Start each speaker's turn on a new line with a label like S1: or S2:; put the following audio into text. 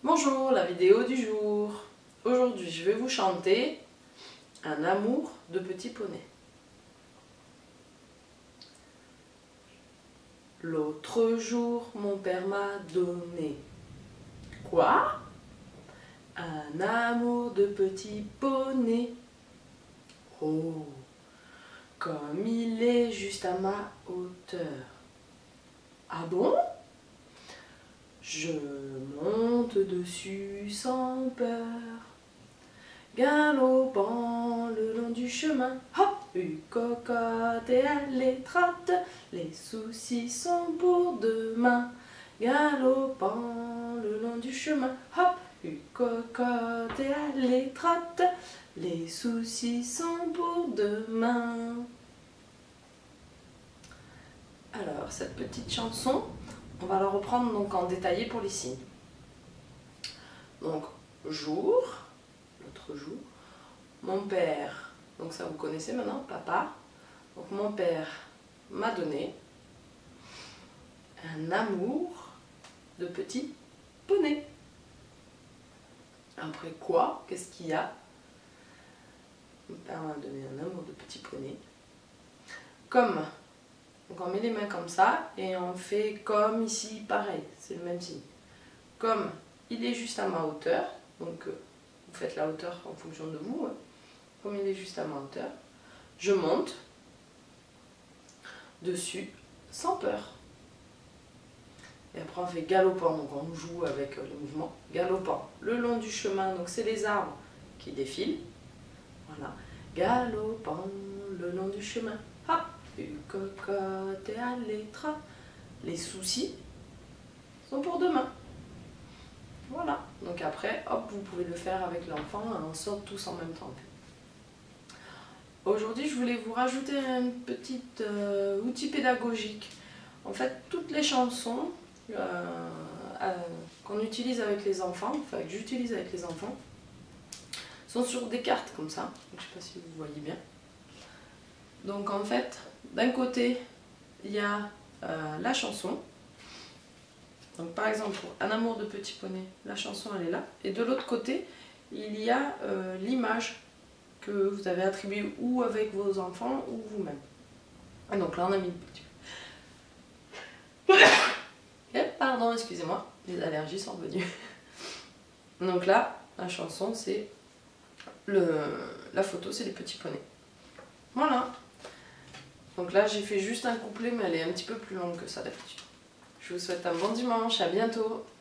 S1: Bonjour, la vidéo du jour. Aujourd'hui, je vais vous chanter Un amour de petit poney. L'autre jour, mon père m'a donné quoi? Un amour de petit poney. Oh, comme il est juste à ma hauteur. Ah bon? Je monte dessus sans peur, galopant le long du chemin. Hop, une cocotte et elle trotte, les soucis sont pour demain. Galopant le long du chemin. Hop, une cocotte et elle trotte, les soucis sont pour demain. Alors, cette petite chanson, on va la reprendre donc en détaillé pour les signes. Donc, jour, l'autre jour, mon père, donc ça vous connaissez maintenant, papa. Donc mon père m'a donné un amour de petit poney. Après quoi? Qu'est-ce qu'il y a? Mon père m'a donné un amour de petit poney. Comme. Donc on met les mains comme ça et on fait comme ici, pareil, c'est le même signe. Comme il est juste à ma hauteur, donc vous faites la hauteur en fonction de vous, hein. Comme il est juste à ma hauteur, je monte dessus sans peur. Et après on fait galopant, donc on joue avec le mouvement galopant le long du chemin, donc c'est les arbres qui défilent. Voilà, galopant le long du chemin. Hop, une cocotte et allez, trotte. Les soucis sont pour demain. Voilà, donc après, hop, vous pouvez le faire avec l'enfant, on saute tous en même temps. Aujourd'hui, je voulais vous rajouter un petit outil pédagogique. En fait, toutes les chansons qu'on utilise avec les enfants, enfin que j'utilise avec les enfants, sont sur des cartes comme ça. Donc, je ne sais pas si vous voyez bien. Donc en fait, d'un côté, il y a la chanson. Donc par exemple, pour Un amour de petit poney, la chanson elle est là. Et de l'autre côté, il y a l'image que vous avez attribuée ou avec vos enfants ou vous-même. Et donc là on a mis le petit. Et pardon, excusez-moi, les allergies sont venues. Donc là, la chanson c'est la photo c'est les petits poneys. Voilà. Donc là j'ai fait juste un couplet mais elle est un petit peu plus longue que ça d'habitude. Je vous souhaite un bon dimanche, à bientôt.